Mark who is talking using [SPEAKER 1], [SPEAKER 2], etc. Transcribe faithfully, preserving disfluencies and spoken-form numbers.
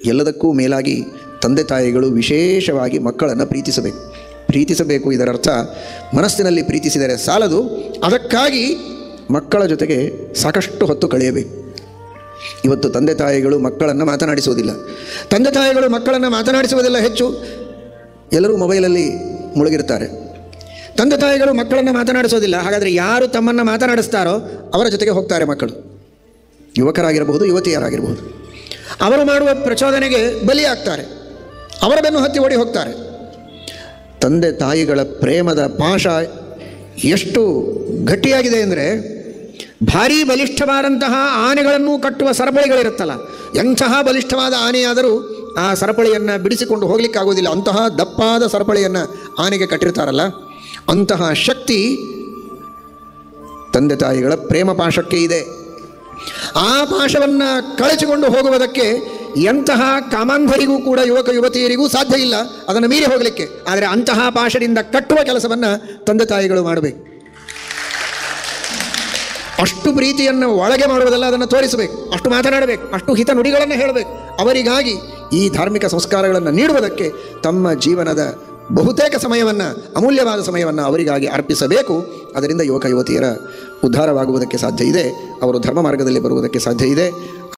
[SPEAKER 1] ಎಲ್ಲದಕ್ಕೂ ಮೇಲಾಗಿ ತಂದೆ ತಾಯಿಗಳು ವಿಶೇಷವಾಗಿ ಮಕ್ಕಳನ್ನು ಪ್ರೀತಿಸಬೇಕು. ಪ್ರೀತಿಸಬೇಕು ಇದರರ್ಥ ಮನಸ್ಸಿನಲ್ಲಿ ಪ್ರೀತಿಸಿದರೆ ಸಾಲದು, ಅದಕ್ಕಾಗಿ ಮಕ್ಕಳ ಜೊತೆಗೆ ಸಾಕಷ್ಟು ಹೊತ್ತು ಕಳೆಯಬೇಕು. ಇವತ್ತು ತಂದೆ ತಾಯಿಗಳು ಮಕ್ಕಳನ್ನು ಮಾತನಾಡಿಸುವುದಿಲ್ಲ. ತಂದೆ ತಾಯಿಗಳು ಮಕ್ಕಳನ್ನು ಮಾತನಾಡಿಸುವುದಿಲ್ಲ, ಹೆಚ್ಚು ಎಲ್ಲರೂ ಮೊಬೈಲಲ್ಲಿ ಮುಳುಗಿರ್ತಾರೆ. ತಂದೆ ತಾಯಿಗಳು ಮಕ್ಕಳನ್ನು ಮಾತನಾಡಿಸೋದಿಲ್ಲ. ಹಾಗಾದರೆ ಯಾರು ತಮ್ಮನ್ನು ಮಾತನಾಡಿಸ್ತಾರೋ ಅವರ ಜೊತೆಗೆ ಹೋಗ್ತಾರೆ ಮಕ್ಕಳು. ಯುವಕರಾಗಿರಬಹುದು, ಯುವತಿಯರಾಗಿರಬಹುದು. ಅವರು ಮಾಡುವ ಪ್ರಚೋದನೆಗೆ ಬಲಿಯಾಗ್ತಾರೆ, ಅವರ ಬೆನ್ನು ಹತ್ತಿ ಓಡಿ ಹೋಗ್ತಾರೆ. ತಂದೆ ತಾಯಿಗಳ ಪ್ರೇಮದ ಪಾಶ ಎಷ್ಟು ಗಟ್ಟಿಯಾಗಿದೆ ಅಂದರೆ, ಭಾರೀ ಬಲಿಷ್ಠವಾದಂತಹ ಆನೆಗಳನ್ನು ಕಟ್ಟುವ ಸರಪಳಿಗಳಿರುತ್ತಲ್ಲ, ಎಂತಹ ಬಲಿಷ್ಠವಾದ ಆನೆಯಾದರೂ ಆ ಸರಪಳಿಯನ್ನು ಬಿಡಿಸಿಕೊಂಡು ಹೋಗಲಿಕ್ಕಾಗೋದಿಲ್ಲ. ಅಂತಹ ದಪ್ಪಾದ ಸರಪಳಿಯನ್ನು ಆನೆಗೆ ಕಟ್ಟಿರ್ತಾರಲ್ಲ, ಅಂತಹ ಶಕ್ತಿ ತಂದೆ ತಾಯಿಗಳ ಪ್ರೇಮ ಪಾಶಕ್ಕೆ ಇದೆ. ಆ ಪಾಶವನ್ನು ಕಳಚಿಕೊಂಡು ಹೋಗುವುದಕ್ಕೆ ಎಂತಹ ಕಾಮಾಂಧರಿಗೂ ಕೂಡ, ಯುವಕ ಯುವತಿಯರಿಗೂ ಸಾಧ್ಯ ಇಲ್ಲ ಅದನ್ನು ಮೀರಿ ಹೋಗಲಿಕ್ಕೆ. ಆದರೆ ಅಂತಹ ಪಾಶದಿಂದ ಕಟ್ಟುವ ಕೆಲಸವನ್ನು ತಂದೆ ತಾಯಿಗಳು ಮಾಡಬೇಕು. ಅಷ್ಟು ಪ್ರೀತಿಯನ್ನು ಒಳಗೆ ಮಾಡುವುದಲ್ಲ, ಅದನ್ನು ತೋರಿಸಬೇಕು, ಅಷ್ಟು ಮಾತನಾಡಬೇಕು, ಅಷ್ಟು ಹಿತ ನುಡಿಗಳನ್ನು ಹೇಳಬೇಕು. ಅವರಿಗಾಗಿ ಈ ಧಾರ್ಮಿಕ ಸಂಸ್ಕಾರಗಳನ್ನು ನೀಡುವುದಕ್ಕೆ ತಮ್ಮ ಜೀವನದ ಬಹುತೇಕ ಸಮಯವನ್ನು, ಅಮೂಲ್ಯವಾದ ಸಮಯವನ್ನು ಅವರಿಗಾಗಿ ಅರ್ಪಿಸಬೇಕು. ಅದರಿಂದ ಯುವಕ ಯುವತಿಯರ ಉದ್ಧಾರವಾಗುವುದಕ್ಕೆ ಸಾಧ್ಯ ಇದೆ, ಅವರು ಧರ್ಮ ಮಾರ್ಗದಲ್ಲಿ ಬರುವುದಕ್ಕೆ ಸಾಧ್ಯ ಇದೆ.